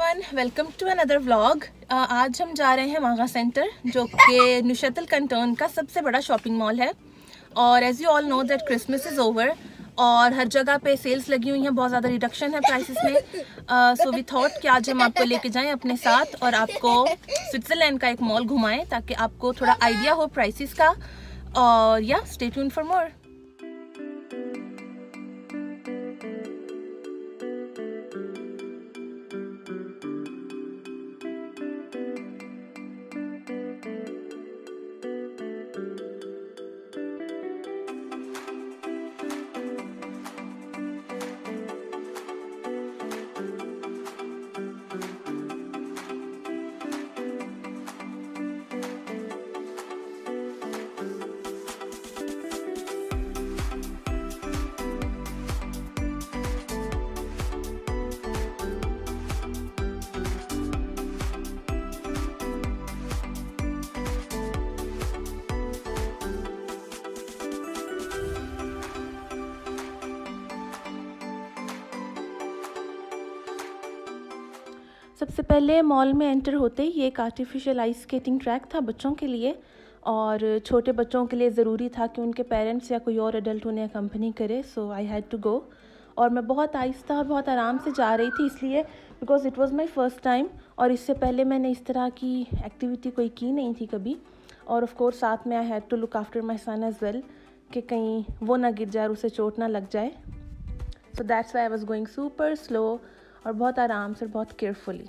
Everyone, welcome to another vlog. आज हम जा रहे हैं मागा सेंटर, जो कि न्यूशैटल कैंटन का सबसे बड़ा शॉपिंग मॉल है। और as you all know that Christmas is over और हर जगह पे सेल्स लगी हुई हैं, बहुत ज़्यादा रिडक्शन है प्राइसेस में। सो वी थॉट कि आज हम आपको लेके जाएं अपने साथ और आपको स्विट्ज़रलैंड का एक मॉल घुमाएं ताकि आपको थोड़ा आइडिया हो प्राइसेस का। और या स्टे ट्यून्ड फॉर मोर। सबसे पहले मॉल में एंटर होते ही एक आर्टिफिशियल आइस स्केटिंग ट्रैक था बच्चों के लिए, और छोटे बच्चों के लिए ज़रूरी था कि उनके पेरेंट्स या कोई और एडल्ट उन्हें अकम्पनी करे। So I had to go. और मैं बहुत आहिस्ता और बहुत आराम से जा रही थी, इसलिए because it was my first time और इससे पहले मैंने इस तरह की एक्टिविटी कोई की नहीं थी कभी। और ऑफ कोर्स साथ में I had to look after my son as well, कि कहीं वो ना गिर जाए और उसे चोट ना लग जाए। So that's why I was going super slow और बहुत आराम से, बहुत केयरफुली।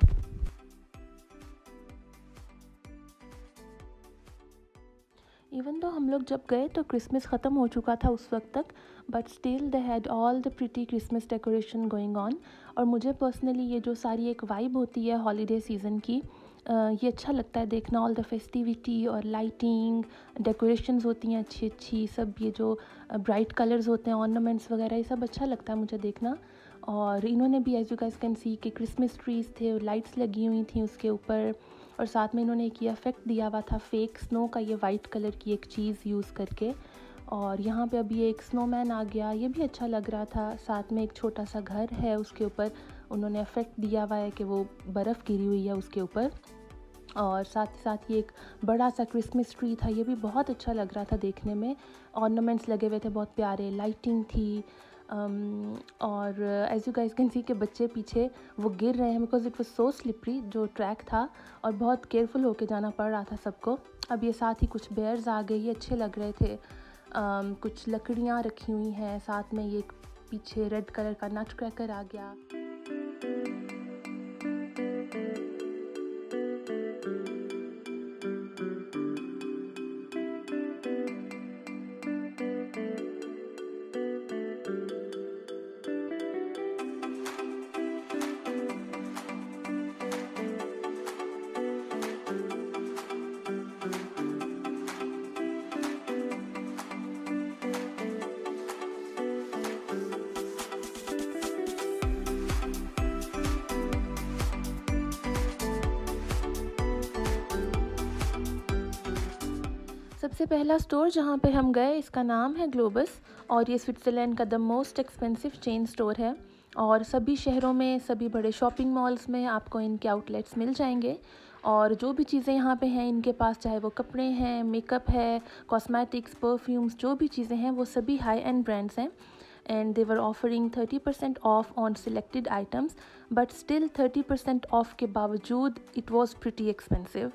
इवन तो हम लोग जब गए तो क्रिसमस ख़त्म हो चुका था उस वक्त तक, but still they had all the pretty Christmas decoration going on. और मुझे पर्सनली ये जो सारी एक वाइब होती है हॉलीडे सीज़न की, ये अच्छा लगता है देखना। ऑल द फेस्टिविटी और लाइटिंग, डेकोरेशंस होती हैं अच्छी अच्छी, सब ये जो ब्राइट कलर्स होते हैं, ऑर्नामेंट्स वगैरह, ये सब अच्छा लगता है मुझे देखना। और इन्होंने भी as you guys can see कि क्रिसमस ट्रीज़ थे, लाइट्स लगी हुई थी उसके ऊपर, और साथ में इन्होंने एक ये इफेक्ट दिया हुआ था फेक स्नो का, ये वाइट कलर की एक चीज़ यूज़ करके। और यहाँ पे अभी एक स्नोमैन आ गया, ये भी अच्छा लग रहा था। साथ में एक छोटा सा घर है, उसके ऊपर उन्होंने इफेक्ट दिया हुआ है कि वो बर्फ़ गिरी हुई है उसके ऊपर। और साथ ही साथ ये एक बड़ा सा क्रिसमस ट्री था, ये भी बहुत अच्छा लग रहा था देखने में। ऑर्नामेंट्स लगे हुए थे बहुत प्यारे, लाइटिंग थी। और as you guys can see के बच्चे पीछे वो गिर रहे हैं because it was so slippery जो ट्रैक था, और बहुत केयरफुल होके जाना पड़ रहा था सबको। अब ये साथ ही कुछ बेयर्स आ गए, ये अच्छे लग रहे थे। कुछ लकड़ियाँ रखी हुई हैं, साथ में ये पीछे रेड कलर का नट क्रैकर आ गया। सबसे पहला स्टोर जहाँ पे हम गए, इसका नाम है ग्लोबस, और ये स्विट्ज़रलैंड का the most expensive chain store है। और सभी शहरों में, सभी बड़े शॉपिंग मॉल्स में आपको इनके आउटलेट्स मिल जाएंगे। और जो भी चीज़ें यहाँ पे हैं इनके पास, चाहे वो कपड़े हैं, मेकअप है, कॉस्मेटिक्स, परफ्यूम्स, जो भी चीज़ें हैं वो सभी हाई एंड ब्रांड्स हैं। And they were offering 30% off on selected items, but still 30% off के बावजूद इट वॉज प्रिटी एक्सपेंसिव।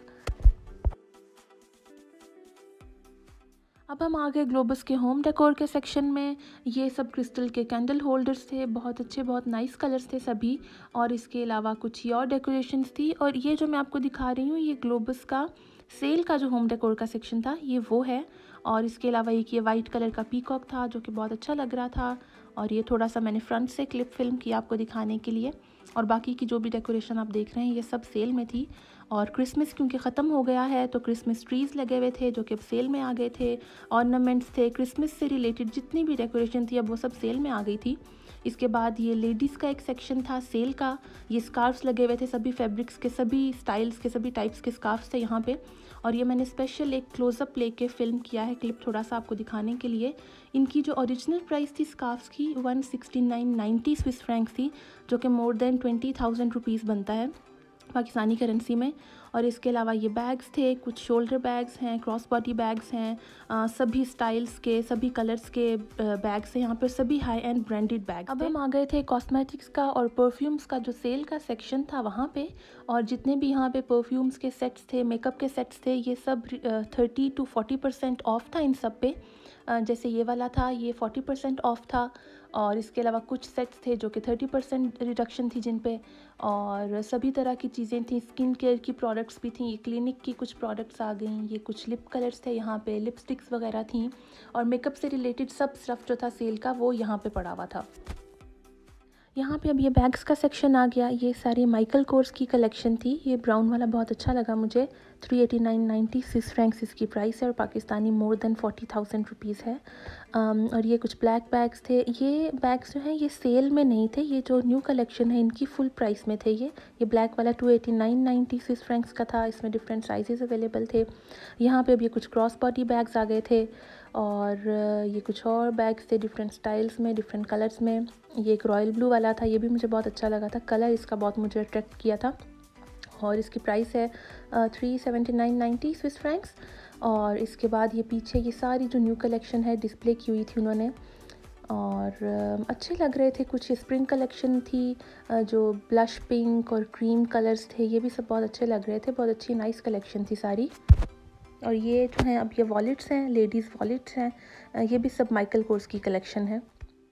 अब हम आ गए ग्लोबस के होम डेकोर के सेक्शन में। ये सब क्रिस्टल के कैंडल होल्डर्स थे, बहुत अच्छे, बहुत नाइस कलर्स थे सभी। और इसके अलावा कुछ और डेकोरेशंस थी। और ये जो मैं आपको दिखा रही हूँ, ये ग्लोबस का सेल का जो होम डेकोर का सेक्शन था, ये वो है। और इसके अलावा एक ये वाइट कलर का पीकॉक था जो कि बहुत अच्छा लग रहा था। और ये थोड़ा सा मैंने फ्रंट से क्लिप फिल्म किया आपको दिखाने के लिए। और बाकी की जो भी डेकोरेशन आप देख रहे हैं ये सब सेल में थी। और क्रिसमस क्योंकि ख़त्म हो गया है तो क्रिसमस ट्रीज़ लगे हुए थे जो कि अब सेल में आ गए थे। ऑर्नामेंट्स थे, क्रिसमस से रिलेटेड जितनी भी डेकोरेशन थी अब वो सब सेल में आ गई थी। इसके बाद ये लेडीज़ का एक सेक्शन था सेल का। ये स्कार्फ्स लगे हुए थे, सभी फैब्रिक्स के, सभी स्टाइल्स के, सभी टाइप्स के स्कार्फ्स थे यहाँ पे। और ये मैंने स्पेशल एक क्लोज़अप लेके फ़िल्म किया है क्लिप थोड़ा सा आपको दिखाने के लिए। इनकी जो ओरिजिनल प्राइस थी स्कार्फ्स की 169.90 स्विस फ्रैंक्स थी, जो कि मोर देन 20,000 रुपीज़ बनता है। पाकिस्तानी करेंसी में। और इसके अलावा ये बैग्स थे, कुछ शोल्डर बैग्स हैं, क्रॉस बॉडी बैग्स हैं, सभी स्टाइल्स के, सभी कलर्स के बैग्स हैं यहाँ पर, सभी हाई एंड ब्रांडेड बैग्स। अब हम आ गए थे कॉस्मेटिक्स का और परफ्यूम्स का जो सेल का सेक्शन था वहाँ पे। और जितने भी यहाँ पे परफ्यूम्स के सेट्स थे, मेकअप के सेट्स थे, ये सब 30 to 40% ऑफ था इन सब पे। जैसे ये वाला था, ये 40% ऑफ था। और इसके अलावा कुछ सेट्स थे जो कि 30% रिडक्शन थी जिन पे। और सभी तरह की चीज़ें थी, स्किन केयर की प्रोडक्ट्स भी थी, ये क्लिनिक की कुछ प्रोडक्ट्स आ गई, ये कुछ लिप कलर्स थे यहाँ पे, लिपस्टिक्स वगैरह थी। और मेकअप से रिलेटेड सब स्टफ जो था सेल का वो यहाँ पे पड़ा हुआ था। यहाँ पे अब ये बैग्स का सेक्शन आ गया। ये सारी माइकल कोर्स की कलेक्शन थी। ये ब्राउन वाला बहुत अच्छा लगा मुझे। 389.90 स्विस फ्रैंक्स इसकी प्राइस है और पाकिस्तानी मोर देन 40,000 रुपीज़ है। और ये कुछ ब्लैक बैग्स थे। ये बैग्स जो हैं ये सेल में नहीं थे, ये जो न्यू कलेक्शन है इनकी फुल प्राइस में थे। ये ब्लैक वाला 289.90 स्विस फ्रैंक्स का था। इसमें डिफरेंट साइजेस अवेलेबल थे। यहाँ पे अब ये कुछ क्रॉस बॉडी बैग्स आ गए थे। और ये कुछ और बैग्स थे डिफरेंट स्टाइल्स में, डिफरेंट कलर्स में। ये एक रॉयल ब्लू वाला था, ये भी मुझे बहुत अच्छा लगा था, कलर इसका बहुत मुझे अट्रैक्ट किया था। और इसकी प्राइस है 379.90 स्विस फ्रैंक्स। और इसके बाद ये पीछे ये सारी जो न्यू कलेक्शन है डिस्प्ले की हुई थी उन्होंने, और अच्छे लग रहे थे। कुछ स्प्रिंग कलेक्शन थी, जो ब्लश पिंक और क्रीम कलर्स थे, ये भी सब बहुत अच्छे लग रहे थे। बहुत अच्छी नाइस कलेक्शन थी सारी। और ये जो हैं अब ये वॉलेट्स हैं, लेडीज़ वॉलेट्स हैं, ये भी सब माइकल कोर्स की कलेक्शन है।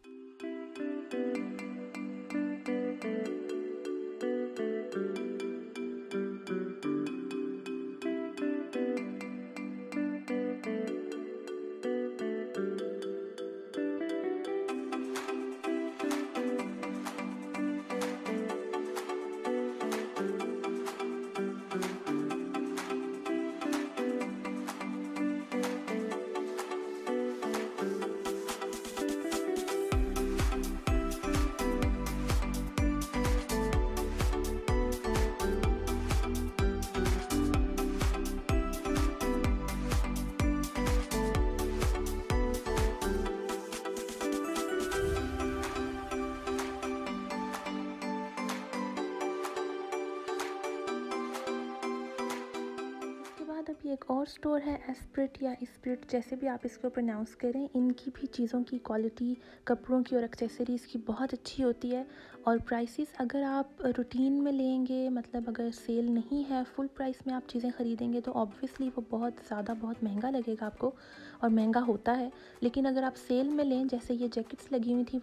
अब ये एक और स्टोर है, एस्प्रिट या स्पिरिट, जैसे भी आप इसको प्रोनाउंस करें। इनकी भी चीज़ों की क्वालिटी, कपड़ों की और एक्सेसरीज़ की बहुत अच्छी होती है। और प्राइसेस अगर आप रूटीन में लेंगे, मतलब अगर सेल नहीं है, फुल प्राइस में आप चीज़ें ख़रीदेंगे तो ऑब्वियसली वो बहुत ज़्यादा, बहुत महंगा लगेगा आपको, और महंगा होता है। लेकिन अगर आप सेल में लें, जैसे ये जैकेट्स लगी हुई थी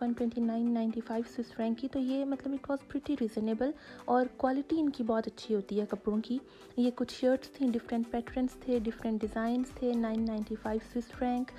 129.95 स्विस फ्रैंक की, तो ये मतलब इट वाज प्रिटी रिजनेबल। और क्वालिटी इनकी बहुत अच्छी होती है कपड़ों की। ये कुछ शर्ट्स थी, डिफरेंट पैटर्न्स थे, डिफरेंट डिज़ाइंस थे। 995 स्विस फ्रैंक,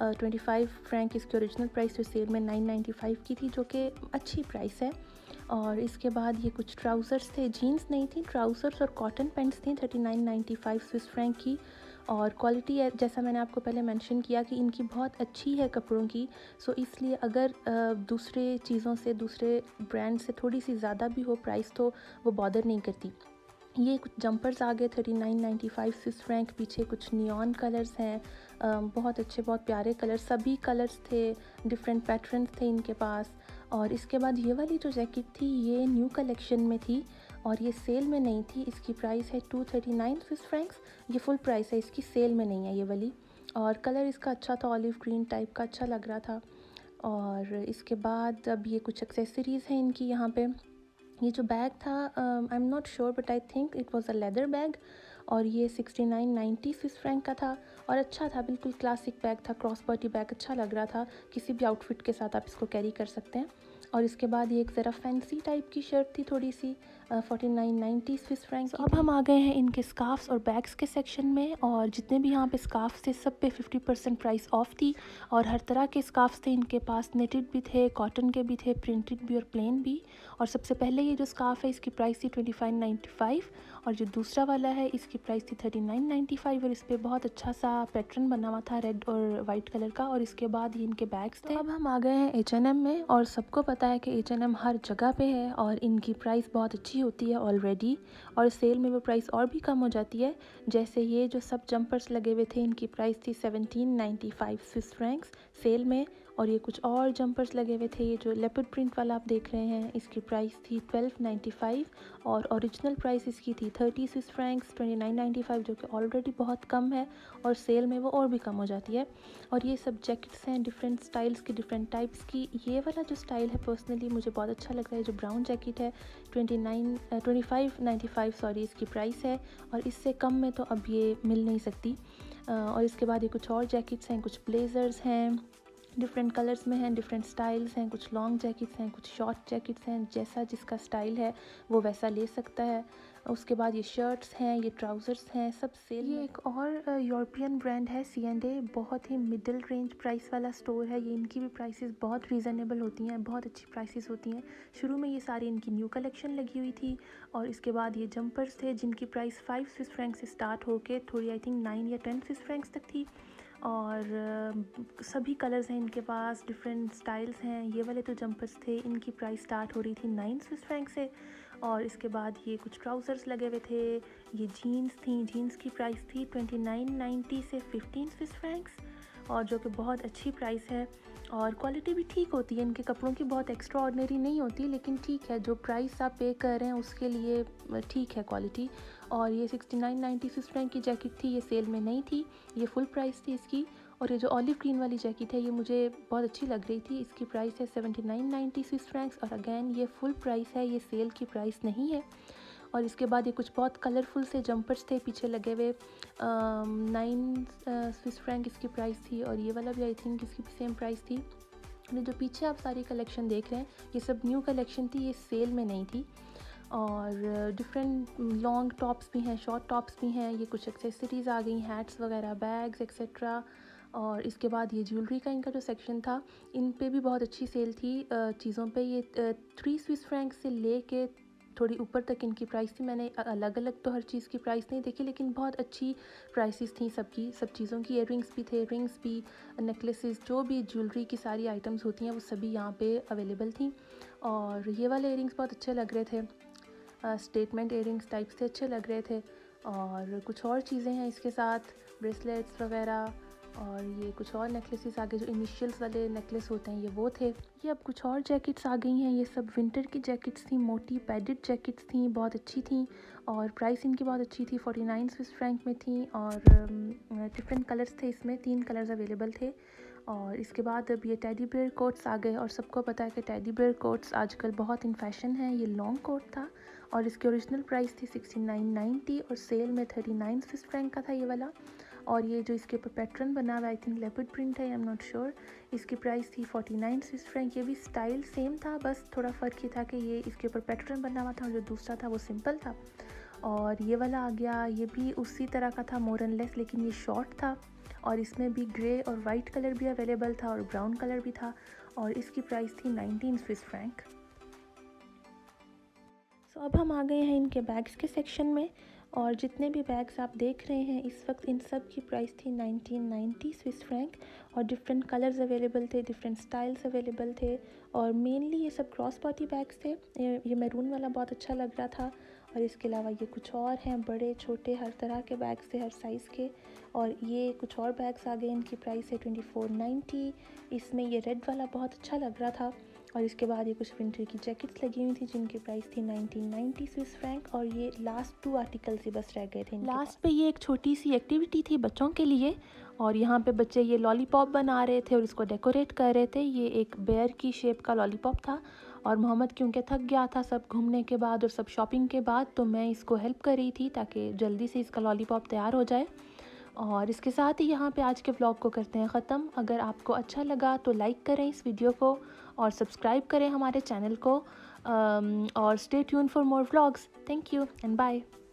25 फ्रैंक इसकी ओरिजिनल प्राइस जो सेल में 995 की थी, जो कि अच्छी प्राइस है। और इसके बाद ये कुछ ट्राउज़र्स थे, जीन्स नहीं थी, ट्राउज़र्स और कॉटन पैंट्स थी 39.95 स्विस फ्रैंक की। और क्वालिटी है, जैसा मैंने आपको पहले मेंशन किया कि इनकी बहुत अच्छी है कपड़ों की। सो इसलिए अगर दूसरे चीज़ों से, दूसरे ब्रांड से थोड़ी सी ज़्यादा भी हो प्राइस, तो वो बॉदर नहीं करती। ये कुछ जंपर्स आ गए 39.95 स्विस फ्रैंक। पीछे कुछ नियॉन कलर्स हैं, बहुत अच्छे, बहुत प्यारे कलर, सभी कलर्स थे, डिफरेंट पैटर्न्स थे इनके पास। और इसके बाद ये वाली जो जैकेट थी ये न्यू कलेक्शन में थी और ये सेल में नहीं थी। इसकी प्राइस है 239 स्विस फ्रैंक्स। ये फुल प्राइस है इसकी, सेल में नहीं है ये वाली। और कलर इसका अच्छा था, ऑलिव ग्रीन टाइप का, अच्छा लग रहा था। और इसके बाद अब ये कुछ एक्सेसरीज़ हैं इनकी यहाँ पे। ये जो बैग था, I am not sure but I think it was a leather bag, और ये 69.90 स्विस फ्रैंक का था। और अच्छा था, बिल्कुल क्लासिक बैग था, क्रॉस बॉडी बैग, अच्छा लग रहा था, किसी भी आउटफिट के साथ आप इसको कैरी कर सकते हैं। और इसके बाद ये एक ज़रा फैंसी टाइप की शर्ट थी थोड़ी सी, 49.90 स्विस फ्रैंक। अब हम आ गए हैं इनके स्कार्फ्स और बैग्स के सेक्शन में, और जितने भी यहाँ पे स्कार्फ्स थे सब पे 50% प्राइस ऑफ थी। और हर तरह के स्कार्फ्स थे इनके पास, नेटेड भी थे, कॉटन के भी थे, प्रिंटेड भी और प्लेन भी। और सबसे पहले ये जो स्कार्फ है इसकी प्राइस थी 25.95, और जो दूसरा वाला है इसकी प्राइस थी 39.95। और इस पर बहुत अच्छा सा पैटर्न बना हुआ था रेड और वाइट कलर का। और इसके बाद ये इनके बैग्स थे। अब हम आ गए हैं H&M में, और सबको पता है कि H&M हर जगह पे है और इनकी प्राइस बहुत अच्छी होती है ऑलरेडी, और सेल में वो प्राइस और भी कम हो जाती है। जैसे ये जो सब जंपर्स लगे हुए थे, इनकी प्राइस थी 17.95 स्विस फ्रैंक्स सेल में, और ये कुछ और जंपर्स लगे हुए थे। ये जो लेपर्ड प्रिंट वाला आप देख रहे हैं, इसकी प्राइस थी 12.95 और ओरिजिनल प्राइस इसकी थी 30 स्विस फ्रैंक्स 29.95, जो कि ऑलरेडी बहुत कम है और सेल में वो और भी कम हो जाती है। और ये सब जैकेट्स हैं डिफरेंट स्टाइल्स की, डिफरेंट टाइप्स की। ये वाला जो स्टाइल है पर्सनली मुझे बहुत अच्छा लग रहा है। जो ब्राउन जैकेट है 25.95 सॉरी इसकी प्राइस है, और इससे कम में तो अब ये मिल नहीं सकती। और इसके बाद ये कुछ और जैकेट्स हैं, कुछ ब्लेज़र्स हैं, डिफरेंट कलर्स में हैं, डिफरेंट स्टाइल्स हैं, कुछ लॉन्ग जैकेट्स हैं, कुछ शॉर्ट जैकेट्स हैं। जैसा जिसका स्टाइल है वो वैसा ले सकता है। उसके बाद ये शर्ट्स हैं, ये ट्राउज़र्स हैं, सब सेल। ये एक और यूरोपियन ब्रांड है C&A, बहुत ही मिडिल रेंज प्राइस वाला स्टोर है। ये इनकी भी प्राइसेस बहुत रीज़नेबल होती हैं, बहुत अच्छी प्राइसेस होती हैं। शुरू में ये सारी इनकी न्यू कलेक्शन लगी हुई थी, और इसके बाद ये जंपर्स थे जिनकी प्राइस 5 स्विस फ्रैंक से स्टार्ट होके थोड़ी आई थिंक 9 या 10 स्विस फ्रैंक्स तक थी। और सभी कलर्स हैं इनके पास, डिफरेंट स्टाइल्स हैं। ये वाले तो जंपर्स थे, इनकी प्राइस स्टार्ट हो रही थी 9 स्विस फ्रैंक से। और इसके बाद ये कुछ ट्राउज़र्स लगे हुए थे, ये जीन्स थी, जीन्स की प्राइस थी 29.90 से 15 स्विस फ्रैंक्स, और जो कि बहुत अच्छी प्राइस है। और क्वालिटी भी ठीक होती है इनके कपड़ों की, बहुत एक्स्ट्रा ऑर्डिनरी नहीं होती, लेकिन ठीक है, जो प्राइस आप पे कर रहे हैं उसके लिए ठीक है क्वालिटी। और ये 69.90 स्विस फ्रैंक की जैकेट थी, ये सेल में नहीं थी, ये फुल प्राइस थी इसकी। और ये जो ऑलिव ग्रीन वाली जैकेट है ये मुझे बहुत अच्छी लग रही थी, इसकी प्राइस है 79.90 स्विस फ्रैंक्स, और अगेन ये फुल प्राइस है, ये सेल की प्राइस नहीं है। और इसके बाद ये कुछ बहुत कलरफुल से जंपर्स थे पीछे लगे हुए, 9 स्विस फ्रैंक इसकी प्राइस थी, और ये वाला भी आई थिंक इसकी भी सेम प्राइस थी। और जो पीछे आप सारी कलेक्शन देख रहे हैं ये सब न्यू कलेक्शन थी, ये सेल में नहीं थी। और डिफरेंट लॉन्ग टॉप्स भी हैं, शॉर्ट टॉप्स भी हैं, ये कुछ एक्सेसरीज़ आ गई, हैट्स वगैरह, बैग्स एक्सेट्रा। और इसके बाद ये ज्वेलरी का इनका जो सेक्शन था, इन पे भी बहुत अच्छी सेल थी चीज़ों पे। ये 3 स्विस फ्रैंक से ले के थोड़ी ऊपर तक इनकी प्राइस थी। मैंने अलग अलग तो हर चीज़ की प्राइस नहीं देखी, लेकिन बहुत अच्छी प्राइसेस थी सबकी, सब चीज़ों की। इयररिंग्स भी थे, रिंग्स भी, नेकलेसेस, जो भी ज्वेलरी की सारी आइटम्स होती हैं वो सभी यहाँ पे अवेलेबल थी। और ये वाले इयररिंग्स बहुत अच्छे लग रहे थे, स्टेटमेंट इयररिंग्स टाइप से अच्छे लग रहे थे। और कुछ और चीज़ें हैं इसके साथ, ब्रेसलेट्स वगैरह, और ये कुछ और नेकलेसेस आ गए, जो इनिशियल्स वाले नेकलेस होते हैं ये वो थे। ये अब कुछ और जैकेट्स आ गई हैं, ये सब विंटर की जैकेट्स थी, मोटी पैडेड जैकेट्स थी, बहुत अच्छी थी, और प्राइस इनकी बहुत अच्छी थी, 49 स्विस फ्रैंक में थी। और डिफरेंट कलर्स थे इसमें, 3 कलर्स अवेलेबल थे। और इसके बाद अब ये टेडी बेयर कोट्स आ गए, और सबको पता है कि टेडी बेयर कोट्स आजकल बहुत इन फैशन है। ये लॉन्ग कोट था और इसकी ओरिजिनल प्राइस थी 69.90 और सेल में 39 स्विस फ्रैंक का था ये वाला। और ये जो इसके ऊपर पैटर्न बना हुआ है, आई थिंक लेपर्ड प्रिंट है, आई एम नॉट श्योर, इसकी प्राइस थी 49 स्विस फ्रैंक। ये भी स्टाइल सेम था, बस थोड़ा फ़र्क ये था कि ये इसके ऊपर पैटर्न बना हुआ था और जो दूसरा था वो सिंपल था। और ये वाला आ गया, ये भी उसी तरह का था मोर एंड लेस, लेकिन ये शॉर्ट था, और इसमें भी ग्रे और वाइट कलर भी अवेलेबल था और ब्राउन कलर भी था, और इसकी प्राइस थी 19 स्विस फ्रैंक। सो अब हम आ गए हैं इनके बैग्स के सेक्शन में, और जितने भी बैग्स आप देख रहे हैं इस वक्त, इन सब की प्राइस थी 1990 स्विस फ्रैंक, और डिफरेंट कलर्स अवेलेबल थे, डिफरेंट स्टाइल्स अवेलेबल थे, और मेनली ये सब क्रॉस बॉडी बैग्स थे। ये मैरून वाला बहुत अच्छा लग रहा था, और इसके अलावा ये कुछ और हैं, बड़े छोटे हर तरह के बैग्स थे, हर साइज़ के। और ये कुछ और बैग्स आ गए, इनकी प्राइस है 2490। इसमें ये रेड वाला बहुत अच्छा लग रहा था। और इसके बाद ये कुछ विंटर की जैकेट्स लगी हुई थी जिनकी प्राइस थी 1990 स्विस फ्रैंक, और ये लास्ट 2 आर्टिकल्स ही बस रह गए थे। लास्ट पे ये एक छोटी सी एक्टिविटी थी बच्चों के लिए, और यहाँ पे बच्चे ये लॉलीपॉप बना रहे थे और इसको डेकोरेट कर रहे थे। ये एक बेयर की शेप का लॉलीपॉप था, और मोहम्मद क्योंकि थक गया था सब घूमने के बाद और सब शॉपिंग के बाद, तो मैं इसको हेल्प कर रही थी ताकि जल्दी से इसका लॉलीपॉप तैयार हो जाए। और इसके साथ ही यहाँ पे आज के व्लॉग को करते हैं ख़त्म। अगर आपको अच्छा लगा तो लाइक करें इस वीडियो को और सब्सक्राइब करें हमारे चैनल को, और stay tune for more vlogs. Thank you and bye.